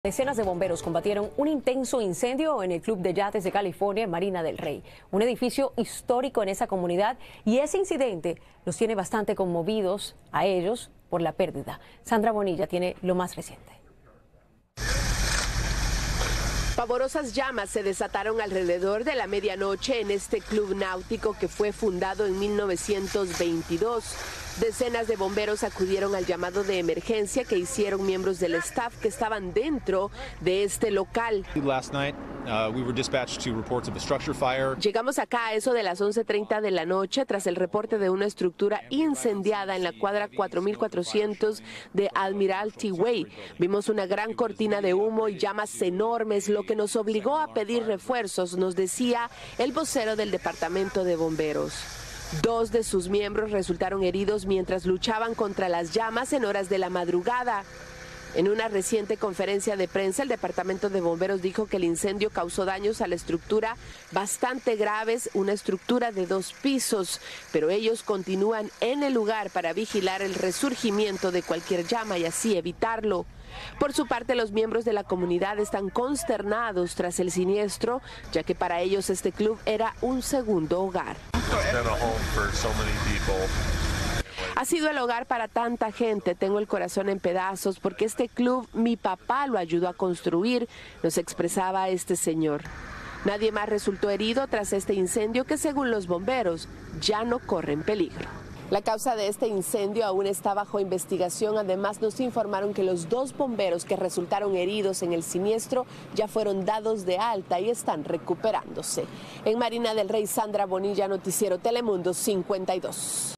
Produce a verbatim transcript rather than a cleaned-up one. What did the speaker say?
Decenas de bomberos combatieron un intenso incendio en el Club de Yates de California en Marina del Rey, un edificio histórico en esa comunidad, y ese incidente los tiene bastante conmovidos a ellos por la pérdida. Sandra Bonilla tiene lo más reciente. Pavorosas llamas se desataron alrededor de la medianoche en este club náutico que fue fundado en mil novecientos veintidós. Decenas de bomberos acudieron al llamado de emergencia que hicieron miembros del staff que estaban dentro de este local. Last night, uh, we were dispatched to reports of a structure fire. Llegamos acá a eso de las once treinta de la noche tras el reporte de una estructura incendiada en la cuadra cuatro mil cuatrocientos de Admiralty Way. Vimos una gran cortina de humo y llamas enormes, lo que nos obligó a pedir refuerzos, nos decía el vocero del departamento de bomberos. Dos de sus miembros resultaron heridos mientras luchaban contra las llamas en horas de la madrugada. En una reciente conferencia de prensa, el Departamento de Bomberos dijo que el incendio causó daños a la estructura bastante graves, una estructura de dos pisos, pero ellos continúan en el lugar para vigilar el resurgimiento de cualquier llama y así evitarlo. Por su parte, los miembros de la comunidad están consternados tras el siniestro, ya que para ellos este club era un segundo hogar. Ha sido el hogar para tanta gente, tengo el corazón en pedazos porque este club mi papá lo ayudó a construir, nos expresaba este señor. Nadie más resultó herido tras este incendio que, según los bomberos, ya no corre en peligro. La causa de este incendio aún está bajo investigación. Además, nos informaron que los dos bomberos que resultaron heridos en el siniestro ya fueron dados de alta y están recuperándose. En Marina del Rey, Sandra Bonilla, Noticiero Telemundo cincuenta y dos.